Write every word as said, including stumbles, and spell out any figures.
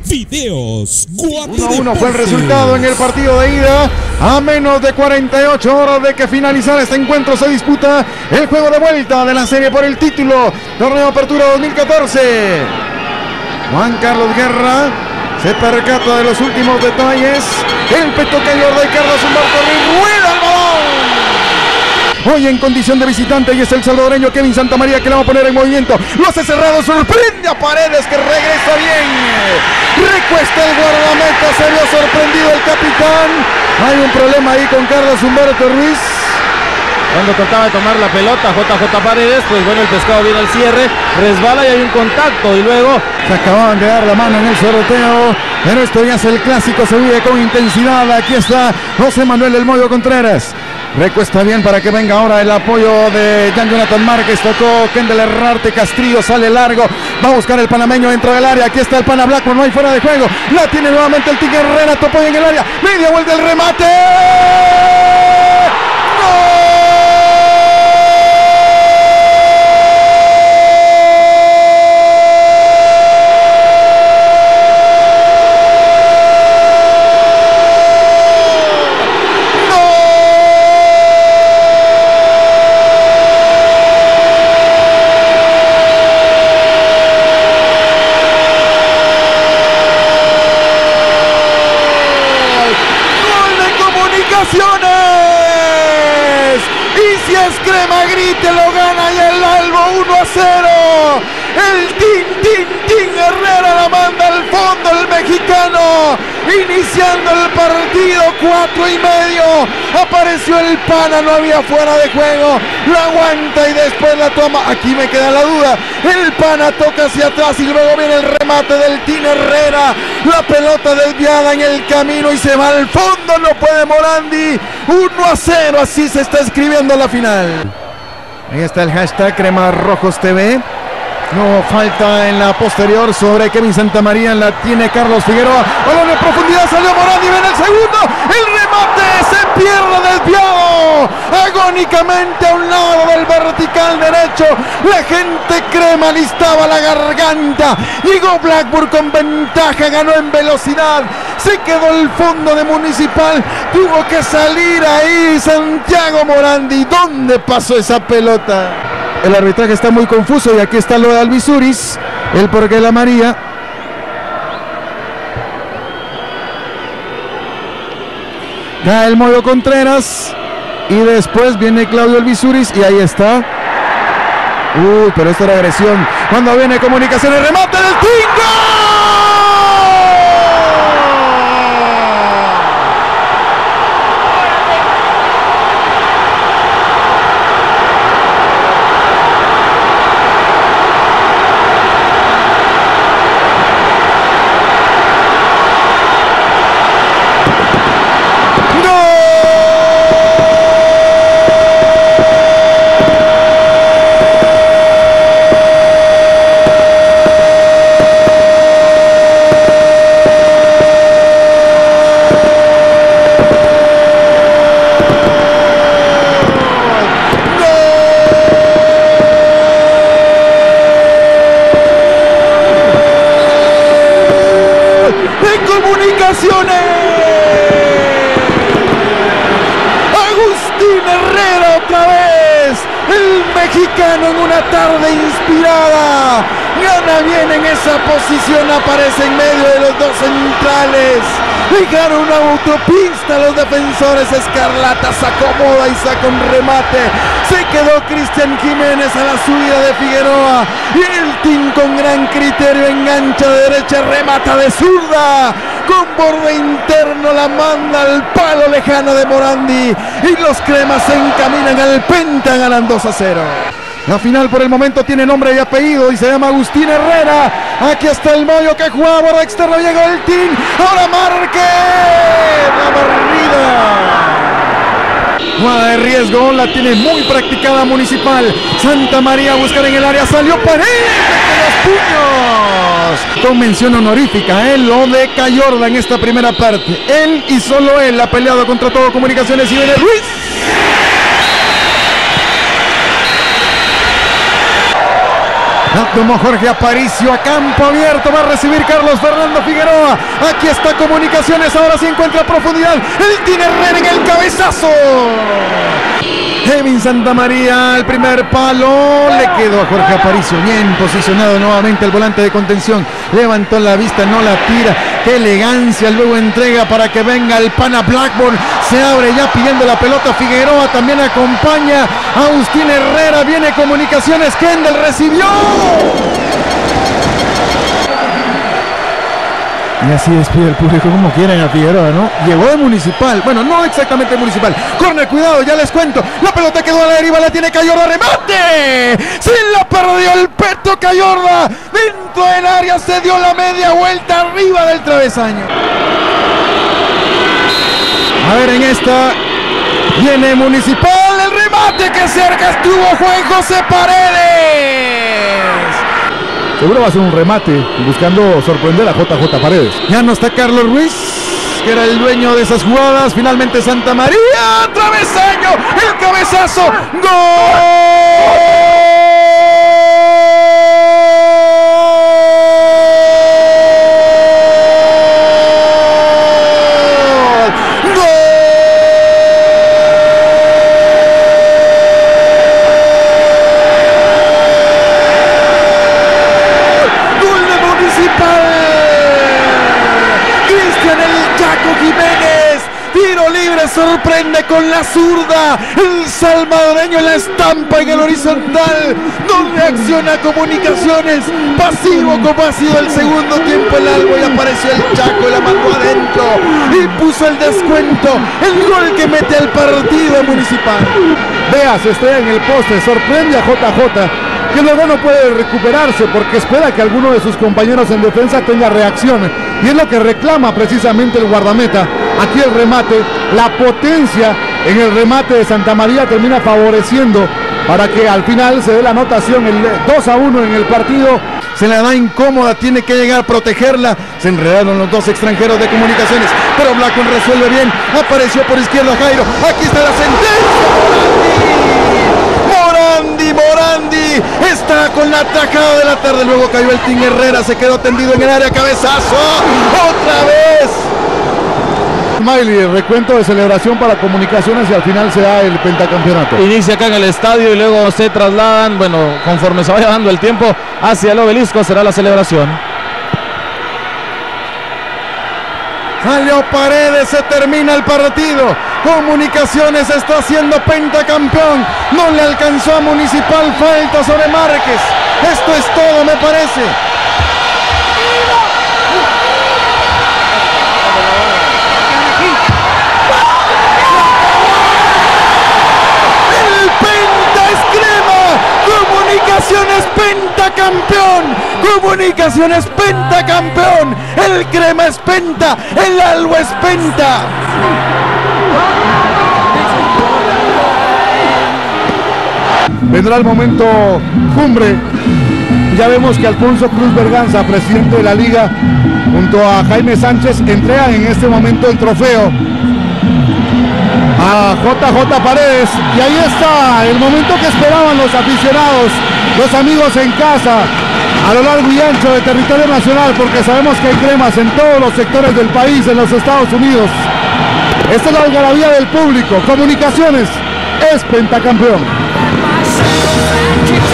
Videos Guate uno a uno fue el resultado en el partido de ida. A menos de cuarenta y ocho horas de que finalizara este encuentro se disputa el juego de vuelta de la serie por el título Torneo Apertura dos mil catorce. Juan Carlos Guerra se percata de los últimos detalles. El petocayor de Carlos Humberto Ruiz rueda el balón. Hoy en condición de visitante y es el salvadoreño Kevin Santamaría que la va a poner en movimiento. Lo hace cerrado, sorprende a Paredes que regresa bien. Recuesta el guardameta, se vio sorprendido el capitán. Hay un problema ahí con Carlos Humberto Ruiz. Cuando trataba de tomar la pelota J J Paredes, pues bueno, el pescado viene al cierre, resbala y hay un contacto y luego se acababan de dar la mano en el sorteo, pero esto ya es el clásico, se vive con intensidad. Aquí está José Manuel El Moyo Contreras. Recuesta bien para que venga ahora el apoyo de Jan Jonathan Márquez. Tocó Kendall Herrarte, Castrillo sale largo, va a buscar el panameño dentro del área. Aquí está el pana Blackmore, no hay fuera de juego, la tiene nuevamente el Tigre Herrera, topó en el área, media vuelta el remate. Y si es crema, grite, lo gana y el Albo uno a cero. El Tin Tin Tin Herrera la manda al fondo el mexicano. Iniciando el partido, cuatro y medio. Apareció el pana, no había fuera de juego. La aguanta y después la toma. Aquí me queda la duda. El pana toca hacia atrás y luego viene el remate del Tin Herrera. La pelota desviada en el camino y se va al fondo. No puede Morandi. uno a cero, así se está escribiendo la final. Ahí está el hashtag Crema Rojos T V. No falta en la posterior sobre Kevin Santamaría, la tiene Carlos Figueroa. Balón en profundidad, salió Morandi, viene el segundo. El remate se pierde desviado. Agónicamente a un lado del vertical derecho. La gente crema listaba la garganta. Llegó Blackburn con ventaja, ganó en velocidad. Se quedó el fondo de Municipal. Tuvo que salir ahí Santiago Morandi. ¿Dónde pasó esa pelota? El arbitraje está muy confuso y aquí está lo de Alvisuris, el porqué la María. Cae el Moyo Contreras y después viene Claudio Alvisuris y ahí está. Uy, pero esto era agresión. Cuando viene comunicación, el remate del Tingo. Agustín Herrera otra vez, el mexicano en una tarde inspirada, gana bien en esa posición, aparece en medio de los dos centrales, dejaron una autopista los defensores escarlatas, se acomoda y saca un remate, se quedó Cristian Jiménez a la subida de Figueroa y el Team con gran criterio engancha de derecha, remata de zurda. Con borde interno la manda al palo lejano de Morandi y los cremas se encaminan al Penta, ganan dos a cero. La final por el momento tiene nombre y apellido y se llama Agustín Herrera. Aquí está el Moyo que juega borda externo, llegó el Team, ahora Márquez, la barrida. Jugada de riesgo, la tiene muy practicada Municipal. Santamaría a buscar en el área, salió Paredes de los puños. Con mención honorífica, él lo de Cayorda en esta primera parte. Él y solo él ha peleado contra todo Comunicaciones y viene Ruiz. La tomó Jorge Aparicio a campo abierto. Va a recibir Carlos Fernando Figueroa. Aquí está Comunicaciones. Ahora sí encuentra profundidad. El tiene Herrera en el cabezazo. Kevin Santamaría al primer palo. Le quedó a Jorge Aparicio. Bien posicionado nuevamente el volante de contención. Levantó la vista, no la tira. Qué elegancia. Luego entrega para que venga el pana Blackburn. Se abre ya pidiendo la pelota Figueroa. También acompaña a Agustín Herrera. Viene Comunicaciones. Kendall recibió. Y así despide el público como quieren a Figueroa, ¿no? Llegó de Municipal, bueno, no exactamente Municipal. Corner, cuidado, ya les cuento. La pelota quedó a la deriva, la tiene Cayorda, remate. Se la perdió el Peto Cayorda. Dentro del área se dio la media vuelta arriba del travesaño. A ver, en esta viene Municipal, el remate que cerca estuvo Juan José Paredes. Seguro va a ser un remate buscando sorprender a J J Paredes. Ya no está Carlos Ruiz, que era el dueño de esas jugadas. Finalmente Santamaría, travesaño, el cabezazo, ¡gol! Sorprende con la zurda, el salvadoreño en la estampa en el horizontal, no reacciona Comunicaciones, pasivo como ha sido el segundo tiempo el Albo, y apareció el Chaco, la mandó adentro y puso el descuento, el gol que mete al partido Municipal. Vea, se estrella en el poste, sorprende a J J, que luego no puede recuperarse porque espera que alguno de sus compañeros en defensa tenga reacción, y es lo que reclama precisamente el guardameta. Aquí el remate, la potencia en el remate de Santamaría termina favoreciendo para que al final se dé la anotación, el dos a uno en el partido. Se la da incómoda, tiene que llegar a protegerla. Se enredaron los dos extranjeros de Comunicaciones, pero Blackburn resuelve bien. Apareció por izquierda Jairo. Aquí está la sentencia. Morandi, Morandi está con la tajada de la tarde. Luego cayó el Team Herrera, se quedó tendido en el área, cabezazo. Otra vez. Smiley, el recuento de celebración para Comunicaciones y al final se da el pentacampeonato. Inicia acá en el estadio y luego se trasladan, bueno, conforme se vaya dando el tiempo, hacia el obelisco será la celebración. Salió Paredes, se termina el partido. Comunicaciones está siendo pentacampeón. No le alcanzó a Municipal, falta sobre Márquez. Esto es todo, me parece. Comunicaciones pentacampeón, Comunicaciones pentacampeón, el Crema es penta, el Albo es penta. Vendrá el momento cumbre. Ya vemos que Alfonso Cruz Berganza, presidente de la liga, junto a Jaime Sánchez, entregan en este momento el trofeo a J J Paredes, y ahí está el momento que esperaban los aficionados, los amigos en casa, a lo largo y ancho de territorio nacional, porque sabemos que hay cremas en todos los sectores del país, en los Estados Unidos. Esta es la algarabía del público. Comunicaciones es pentacampeón.